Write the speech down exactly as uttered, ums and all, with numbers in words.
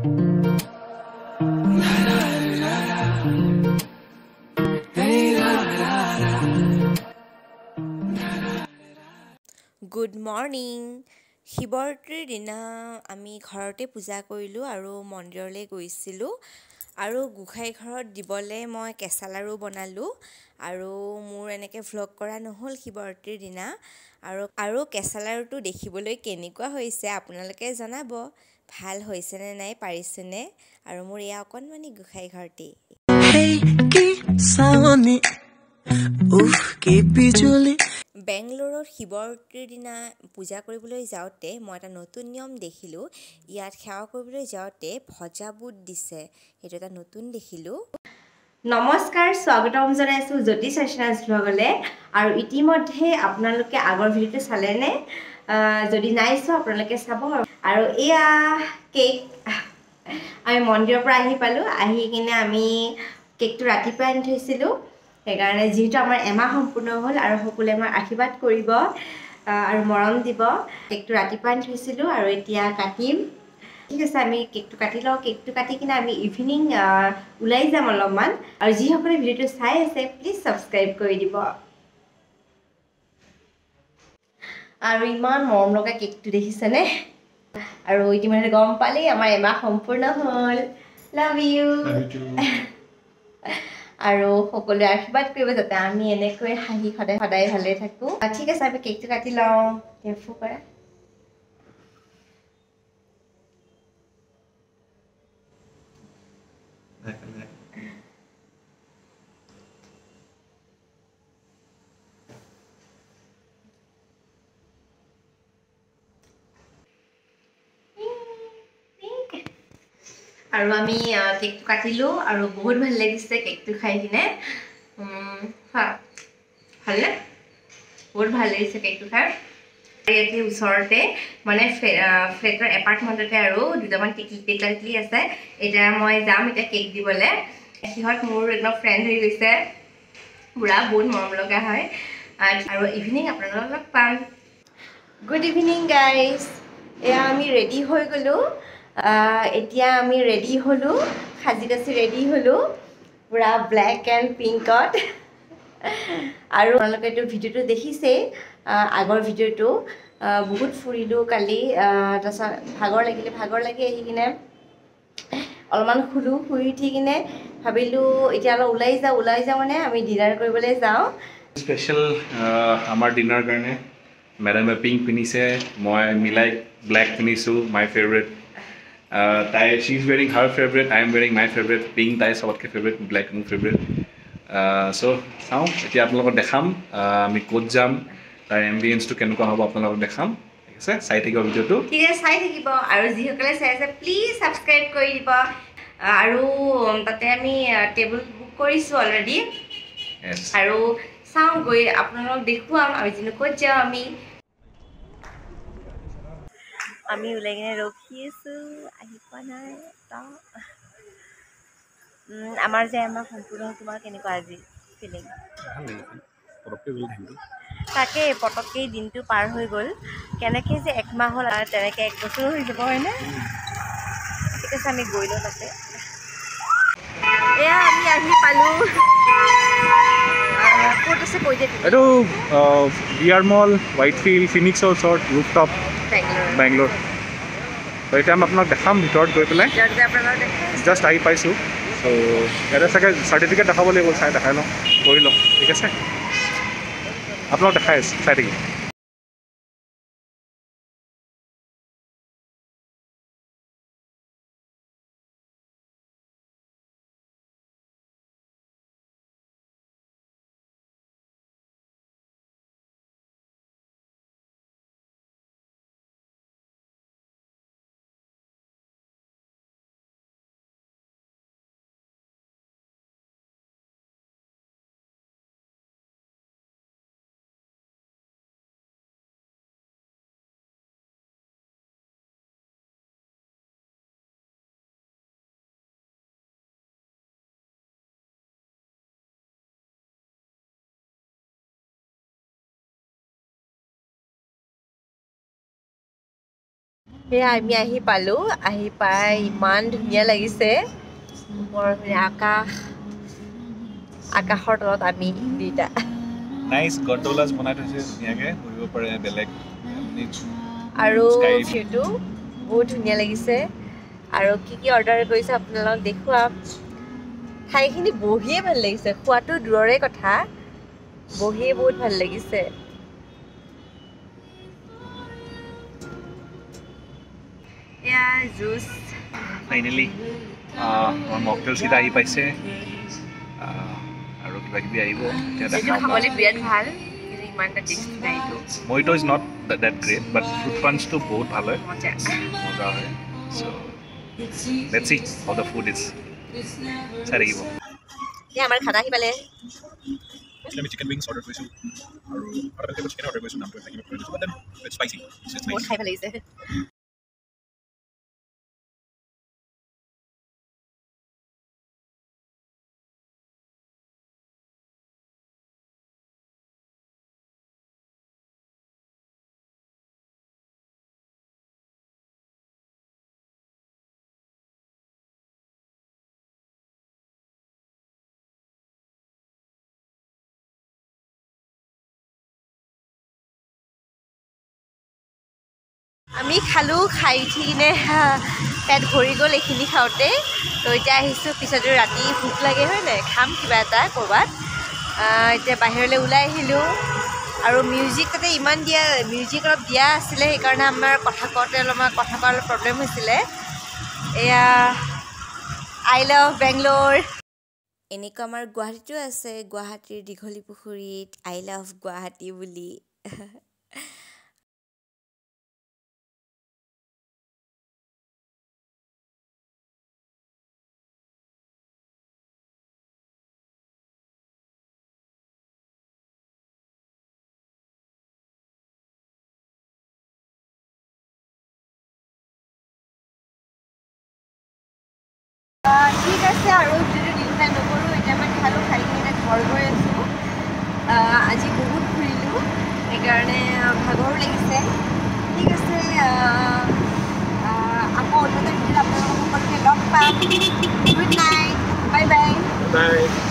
Good morning. শিৱৰাত্ৰিৰ দিনা আমি ঘৰতে পূজা কৰিলোঁ আৰু মন্দিৰলৈ গৈছিলোঁ আৰু গোঁসাই ঘৰত দিবলৈ মই কেঁচা লাড়ু বনালোঁ আৰু মোৰ এনেকৈ ভ্লগ কৰা নহ'ল শিৱৰাত্ৰিৰ দিনা আৰু আৰু কেঁচা লাড়ুটো দেখিবলৈ কেনেকুৱা হৈছে আপোনালোকে জনাব, ভাল হৈছেনে নাই, পাৰিছেনে? আৰু মোৰ এয়া অকণমানি গোঁসাই ঘৰটি। বেংগলোৰত শিৱৰাত্ৰিৰ দিনা পূজা কৰিবলৈ যাওঁতে মই এটা নতুন নিয়ম দেখিলোঁ। ইয়াত সেৱা কৰিবলৈ যাওঁতে ভজা বুট দিছে, সেইটো এটা নতুন দেখিলোঁ। নমস্কাৰ, স্বাগতম জনাইছোঁ জ্যোতি চেচনাজ ভ্লগলৈ। আৰু ইতিমধ্যে আপোনালোকে আগৰ ভিডিঅ'টো চালেনে? যদি নাই চোৱা আপোনালোকে চাব। আৰু এয়া কেক, আমি মন্দিৰৰ পৰা আহি পালোঁ, আহি কিনে আমি কেকটো ৰাতিপুৱাই আনি থৈছিলোঁ। সেইকাৰণে যিহেতু আমাৰ এমাহ সম্পূৰ্ণ হ'ল আৰু সকলোৱে আমাৰ আশীৰ্বাদ কৰিব আৰু মৰম দিব, কেকটো ৰাতিপুৱা আনি থৈছিলোঁ আৰু এতিয়া কাটিম। ঠিক আছে, আমি কেকটো কাটি লওঁ। কেকটো কাটি কিনে আমি ইভিনিং ওলাই যাম অলপমান। আৰু যিসকলে ভিডিঅ'টো চাই আছে প্লিজ ছাবস্ক্ৰাইব কৰি দিব। আৰু ইমান মৰম লগা কেকটো দেখিছেনে? আৰু ইতিমধ্যে গম পালেই আমাৰ এমাহ সম্পূৰ্ণ হ'ল। Love you. আৰু সকলোৱে আশীৰ্বাদ কৰিব যাতে আমি এনেকৈ হাঁহি সদায় সদায় ভালে থাকোঁ। ঠিক আছে, আমি কেকটো কাটি লওঁ। কেয়াৰফুল কৰা। আৰু আমি কেকটো কাটিলোঁ আৰু বহুত ভাল লাগিছে কেকটো খাই কিনে। ভালনে? বহুত ভাল লাগিছে কেকটো খাই। ইয়াতে ওচৰতে মানে ফ্লেটৰ এপাৰ্টমেণ্টতে আৰু দুটামান টিকলি টিকলি আছে। এতিয়া মই যাম এতিয়া কেক দিবলৈ। সিহঁত মোৰ একদম ফ্ৰেণ্ড হৈ গৈছে, পুৰা বহুত মৰম লগা হয়। আৰু ইভিনিং আপোনালোকক লগ পাম। Good evening guys. এয়া আমি ৰেডি হৈ গ'লোঁ। এতিয়া আমি ৰেডি হ'লোঁ, সাজি কাচি ৰেডি হ'লোঁ পুৰা ব্লেক এণ্ড পিংকত। আৰু আপোনালোকেতো ভিডিঅ'টো দেখিছেই, আগৰ ভিডিঅ'টো। বহুত ফুৰিলোঁ কালি, তাৰপিছত ভাগৰ লাগিলে, ভাগৰ লাগি আহি কিনে অলপমান শুলোঁ। শুই উঠি কিনে ভাবিলোঁ এতিয়া অলপ ওলাই যাওঁ। ওলাই যাওঁ মানে আমি ডিনাৰ কৰিবলৈ যাওঁ। স্পেচিয়েল আমাৰ ডিনাৰ কাৰণে মেডামে পিংক পিন্ধিছে, মই মিলাই ব্লেক পিন্ধিছোঁ, মাই ফেভৰেট। তাই she is wearing her favourite, I am wearing my favourite. Pink তাই চবতকৈ ফেভৰেট, ব্লেক মোৰ ফেভৰেট। চ' চাওঁ এতিয়া আপোনালোকক দেখাম আমি ক'ত যাম, তাৰ এম্বিয়েঞ্চটো কেনেকুৱা হ'ব আপোনালোকক দেখাম। ঠিক আছে, চাই থাকিব ভিডিঅ'টো। ঠিক আছে, চাই থাকিব। আৰু যিসকলে চাই আছে প্লিজ ছাবস্ক্ৰাইব কৰি দিব। আৰু তাতে আমি টেবুল বুক কৰিছোঁ অলৰেডি। আৰু চাওঁ গৈ আপোনালোকক দেখুৱাম আমি যিনো ক'ত যাওঁ। আমি আমি ওলাই কিনে ৰখি আছোঁ, আহি পোৱা নাই। আমাৰ যে এমাহ সম্পূৰ্ণ হ'ল, তোমাৰ কেনেকুৱা আজি ফিলিং? তাকে পটককেই দিনটো পাৰ হৈ গ'ল। কেনেকৈ যে একমাহ হ'ল আৰু তেনেকৈ এক বছৰো হৈ যাব, হয়নে? ঠিক আছে, আমি গৈ লওঁ তাতে। এয়া আমি আহি পালোঁ। ক'ত আছে কৈ দিয়া। এইটো বি আৰ মল, হোৱাইটফিল্ড, ফিনিক্সৰ ওচৰত, ৰুফটপ, বেংগলোৰ। ত' এতিয়া আমি আপোনাক দেখাম ভিতৰত গৈ পেলাই। জাষ্ট আহি পাইছোঁ। ত' ইয়াতে চাগে চাৰ্টিফিকেট দেখাব লাগিব, চাই দেখাই লওঁ, কৰি লওঁ। ঠিক আছে, আপোনাক দেখাই আছোঁ, চাই থাকিব। সেয়া আমি আহি পালোঁ আহি পাই ইমান ধুনীয়া লাগিছে ওপৰৰ পিনে আকাশ আকাশৰ তলত আমি দুইটা নাইচ গণ্ডোলাছ বনাই থৈছে ধুনীয়াকৈ বহিব পাৰে বেলেগ আৰু ভিউটো বহুত ধুনীয়া লাগিছে আৰু কি কি অৰ্ডাৰ কৰিছে আপোনালোকক দেখুৱাম ঠাইখিনি বহিয়ে ভাল লাগিছে খোৱাটো দূৰৰে কথা বহিয়ে বহুত ভাল লাগিছে এয়া জুচ ফাইনেলি আমাৰ মকটেল চিট আহি পাইছে আৰু কিবা কিবি আহিব এইটো খাবলৈ বিৰাট ভাল কিন্তু ইমান এটা টেষ্টি নাই এইটো মইটো is not that great but fruit পাঞ্চটো বহুত ভাল হয় মজা মজা হয় so' let's see how the food is চাই থাকিব এয়া আমাৰ খানা আহি পালে আমি চিকেন উইংছ অৰ্ডাৰ কৰিছোঁ আৰু আৰু চিকেন অৰ্ডাৰ কৰিছোঁ নামটো থাকিব কৰিছোঁ বাট দেন ইটছ স্পাইচি বহুত খাই ভাল লাগিছে আমি খালোঁ খাই উঠি কিনে পেট ভৰি গ'ল এইখিনি খাওঁতে তো এতিয়া আহিছোঁ পিছতো ৰাতি ভোক লাগে হয় নাই খাম কিবা এটা ক'ৰবাত এতিয়া বাহিৰলৈ ওলাই আহিলোঁ আৰু মিউজিক তাতে ইমান দিয়া মিউজিক অলপ দিয়া আছিলে সেইকাৰণে আমাৰ কথা কওঁতে অলপমান কথা কোৱা অলপ প্ৰব্লেম হৈছিলে এয়া আই লাভ বেংগলোৰ এনেকুৱা আমাৰ গুৱাহাটীতো আছে গুৱাহাটীৰ দীঘলী পুখুৰীত আই লাভ গুৱাহাটী বুলি ঠিক আছে আৰু যদি দীঘলীয়া নকৰোঁ এতিয়া মই খালোঁ খাই কিনে এতিয়া ঘৰ গৈ আছোঁ আজি বহুত ঘূৰিলোঁ সেইকাৰণে ভাগৰো লাগিছে ঠিক আছে আকৌ অন্য এটা ভিডিঅ'ত আপোনালোকক সকলোকে লগ পাম good night bye bye bye